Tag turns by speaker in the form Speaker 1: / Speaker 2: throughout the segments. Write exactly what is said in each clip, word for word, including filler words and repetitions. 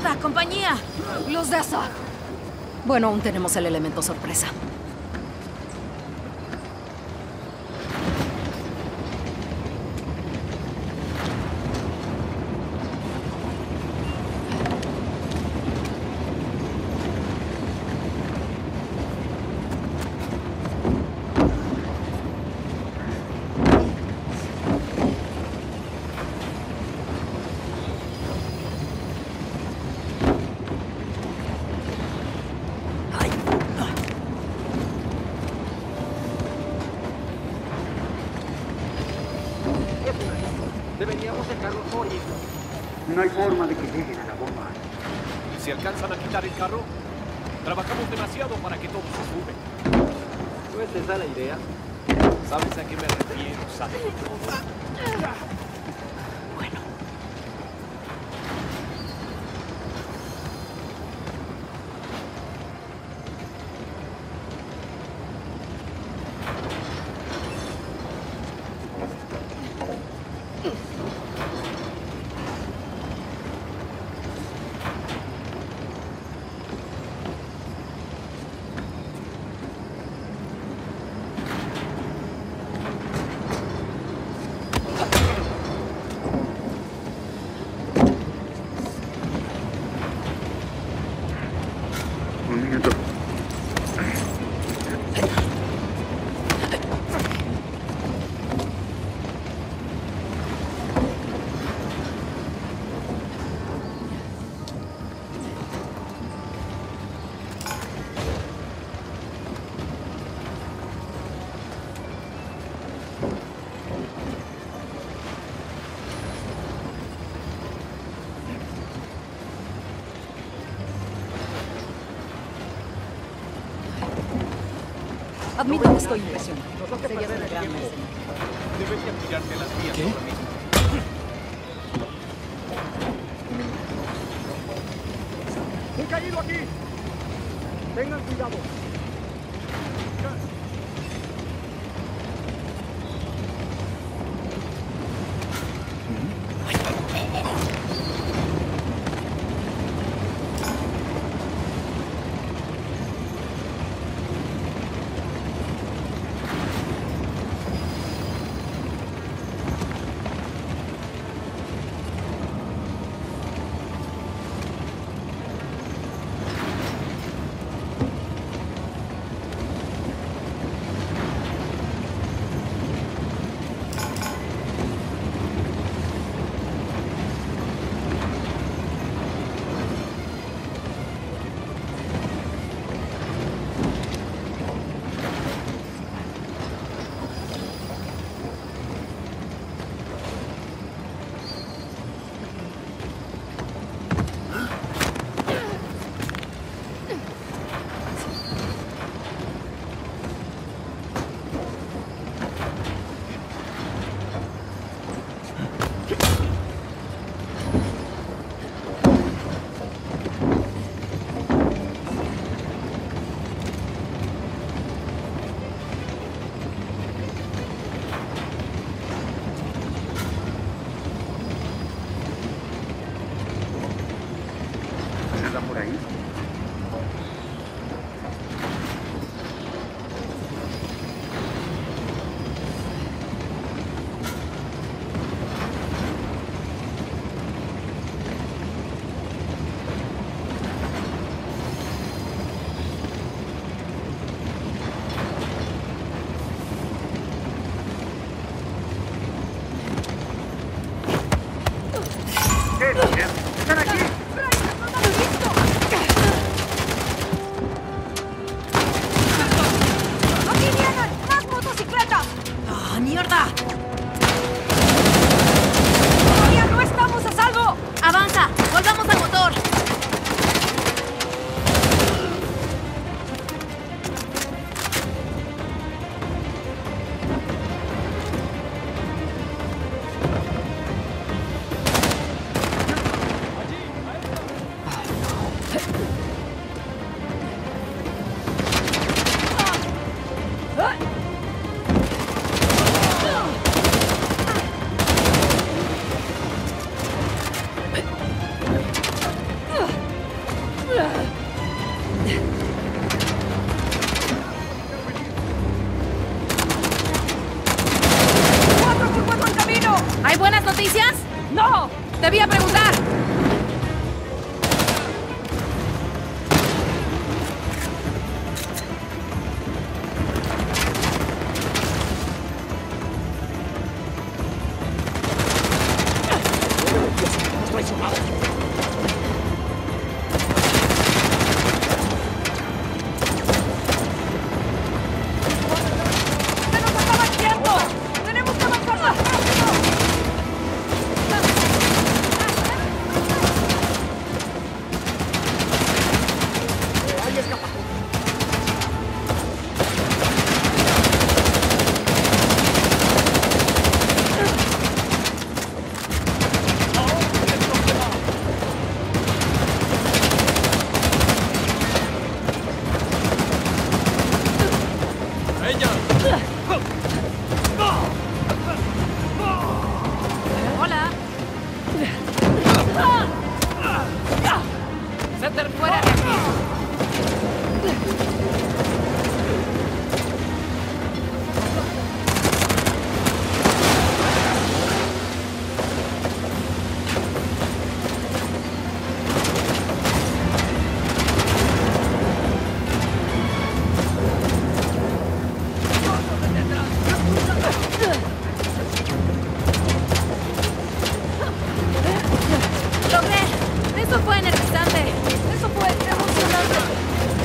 Speaker 1: ¡Mierda, compañía! ¡Los de Azog! Bueno, aún tenemos el elemento sorpresa.
Speaker 2: Deberíamos dejarlos morir.
Speaker 3: No hay forma de que lleguen a la bomba.
Speaker 2: ¿Y si alcanzan a quitar el carro? Trabajamos demasiado para que todos se suben. ¿No es esa la idea? ¿Sabes a qué me refiero, sabes?
Speaker 1: Bueno.
Speaker 3: Un minuto.
Speaker 1: Admito que estoy impresionado. Sería una gran mercenaria.
Speaker 2: Debes de apoyarte las vías
Speaker 4: ¿Qué?
Speaker 2: ahora mismo.
Speaker 5: ¡Un caído aquí! Tengan cuidado.
Speaker 3: ¿Nada por ahí? ¿Qué? ¿Están aquí?
Speaker 1: noticias? ¡No! Debía preguntar. Hola. Sutter, fuera de aquí. Logré. Eso fue energizante. Eso fue emocionante.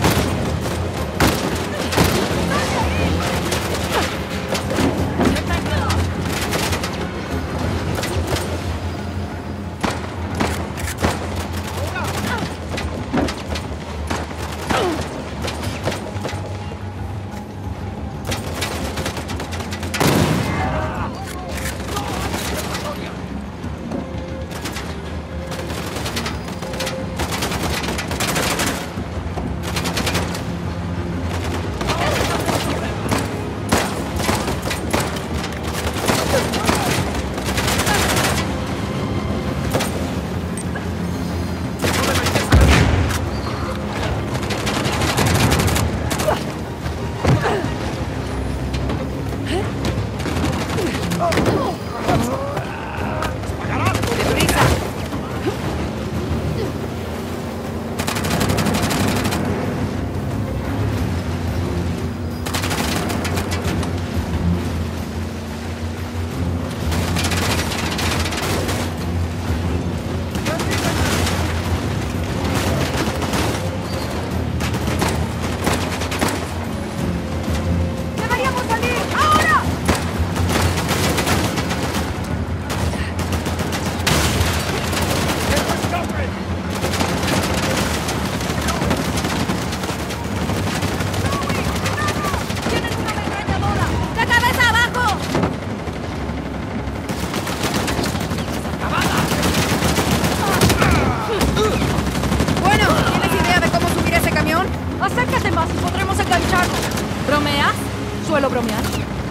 Speaker 1: Acércate más y podremos engancharnos. ¿Bromeas? ¿Suelo bromear?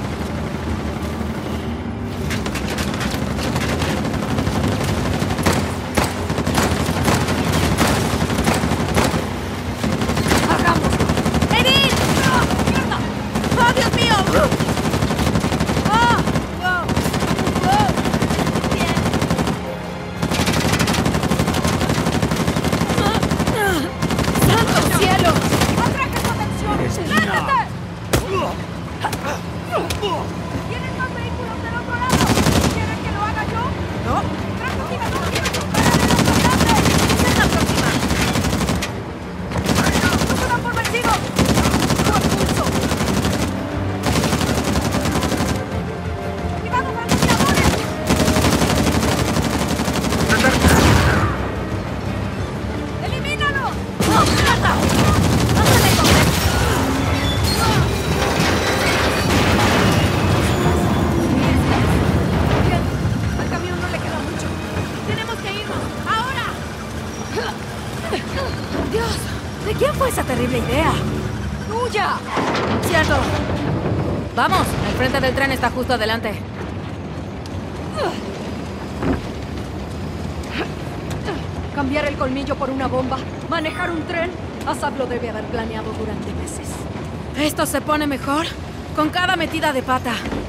Speaker 1: ¡Hagamos! ¡Erin! ¡Oh, mierda! ¡Oh, Dios mío! ¡Oh! ¡Oh! ¡Oh! Bien. ¡Santo cielo! ¿Tienes más vehículos del otro lado? ¿Quieren que lo haga yo? ¿No? ¡Tranquila, no quiero superar el otro grande! ¡Esa es la próxima! ¡No se dan por vencidos! ¡Buen pulso! ¡Cuidado con los tiradores! ¡Elimínalo! ¡Oh, mierda! ¡No se le coge! Dios, ¿de quién fue esa terrible idea? ¡Tuya! Cierto. Vamos, el frente del tren está justo adelante. Cambiar el colmillo por una bomba, manejar un tren. Asap lo debe haber planeado durante meses. Esto se pone mejor con cada metida de pata.